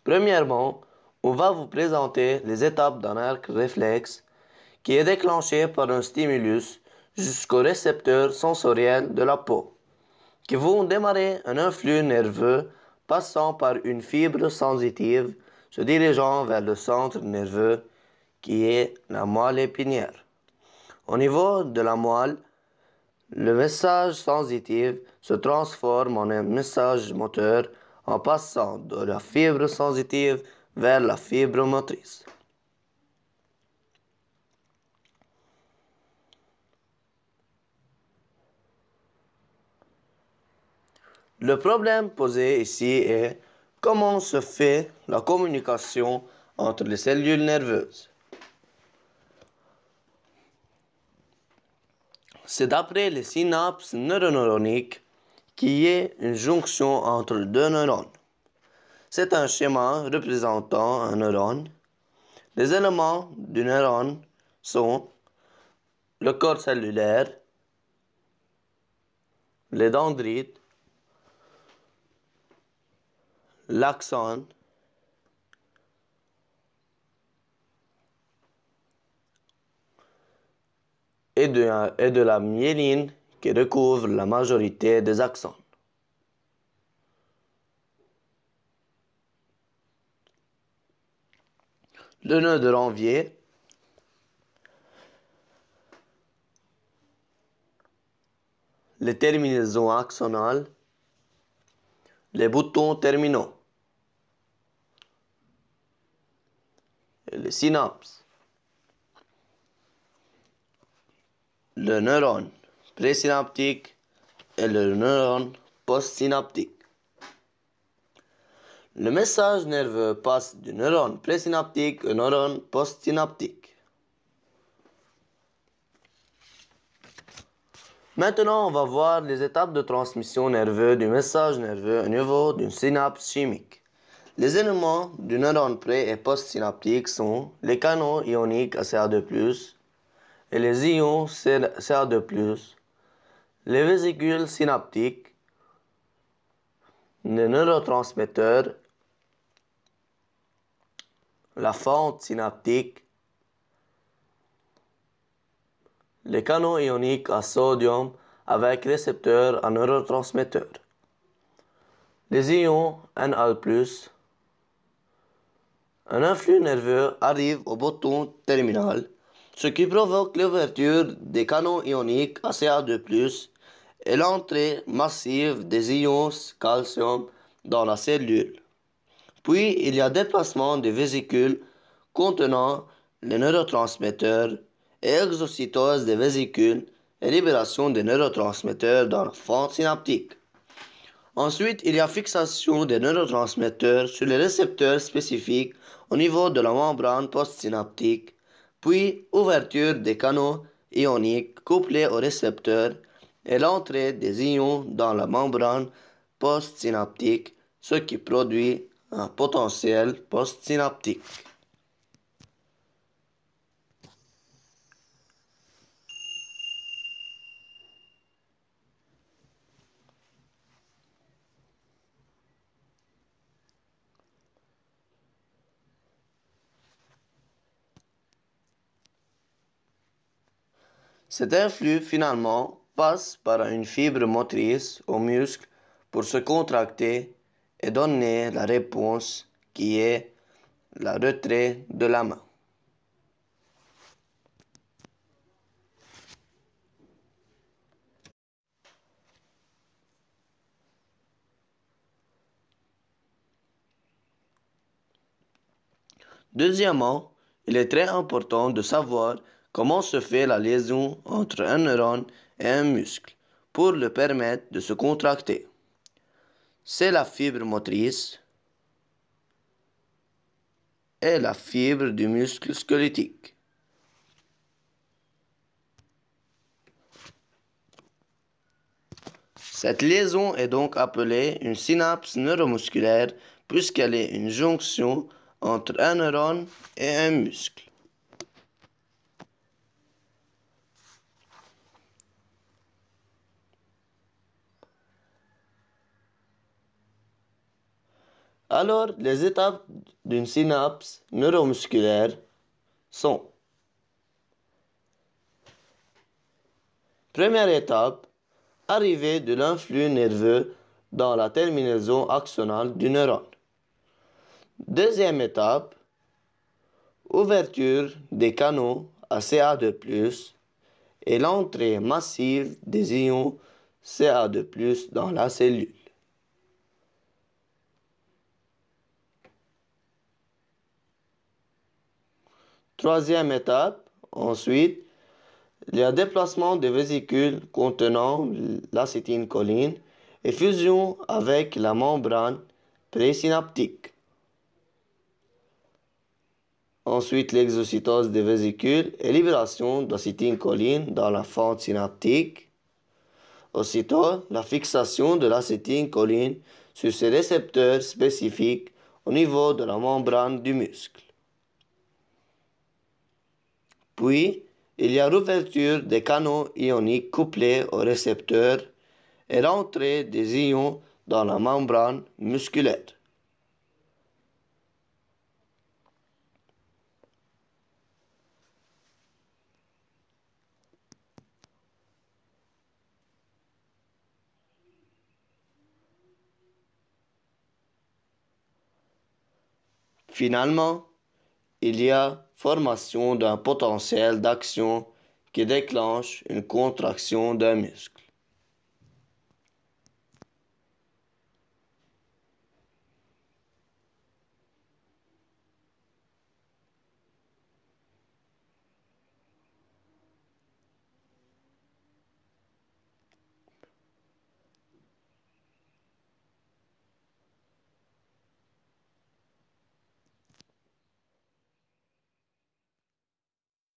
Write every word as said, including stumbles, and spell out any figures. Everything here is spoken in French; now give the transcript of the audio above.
Premièrement, on va vous présenter les étapes d'un arc réflexe qui est déclenché par un stimulus jusqu'au récepteur sensoriel de la peau, qui vont démarrer un influx nerveux passant par une fibre sensitive se dirigeant vers le centre nerveux qui est la moelle épinière. Au niveau de la moelle, le message sensitif se transforme en un message moteur en passant de la fibre sensitive vers la fibre motrice. Le problème posé ici est comment se fait la communication entre les cellules nerveuses. C'est d'après les synapses neurononiques qu'il y a une jonction entre deux neurones. C'est un schéma représentant un neurone. Les éléments du neurone sont le corps cellulaire, les dendrites, l'axone, et de, et de la myéline qui recouvre la majorité des axones. Le nœud de Ranvier, les terminaisons axonales, les boutons terminaux, et les synapses, le neurone présynaptique et le neurone postsynaptique. Le message nerveux passe du neurone présynaptique au neurone postsynaptique. Maintenant, on va voir les étapes de transmission nerveuse du message nerveux au niveau d'une synapse chimique. Les éléments du neurone pré- et postsynaptique sont les canaux ioniques à C A deux plus, et les ions C A deux plus, les vésicules synaptiques, les neurotransmetteurs, la fente synaptique, les canaux ioniques à sodium avec récepteur à neurotransmetteur, les ions N A plus. Un influx nerveux arrive au bouton terminal, ce qui provoque l'ouverture des canaux ioniques à C A deux plus et l'entrée massive des ions calcium dans la cellule. Puis il y a déplacement des vésicules contenant les neurotransmetteurs et exocytose des vésicules et libération des neurotransmetteurs dans la fente synaptique. Ensuite, il y a fixation des neurotransmetteurs sur les récepteurs spécifiques au niveau de la membrane postsynaptique, puis ouverture des canaux ioniques couplés aux récepteurs et l'entrée des ions dans la membrane postsynaptique, ce qui produit un potentiel postsynaptique. Cet influx finalement passe par une fibre motrice au muscle pour se contracter et donner la réponse qui est le retrait de la main. Deuxièmement, il est très important de savoir comment se fait la liaison entre un neurone et un muscle pour le permettre de se contracter. C'est la fibre motrice et la fibre du muscle squelettique. Cette liaison est donc appelée une synapse neuromusculaire puisqu'elle est une jonction entre un neurone et un muscle. Alors, les étapes d'une synapse neuromusculaire sont: première étape, arrivée de l'influx nerveux dans la terminaison axonale du neurone. Deuxième étape, ouverture des canaux à C A deux plus et l'entrée massive des ions C A deux plus dans la cellule. Troisième étape, ensuite, il y a déplacement des vésicules contenant l'acétylcholine et fusion avec la membrane présynaptique. Ensuite, l'exocytose des vésicules et libération d'acétylcholine dans la fente synaptique. Aussitôt, la fixation de l'acétylcholine sur ses récepteurs spécifiques au niveau de la membrane du muscle. Puis, il y a l'ouverture des canaux ioniques couplés aux récepteurs et l'entrée des ions dans la membrane musculaire. Finalement, il y a formation d'un potentiel d'action qui déclenche une contraction d'un muscle.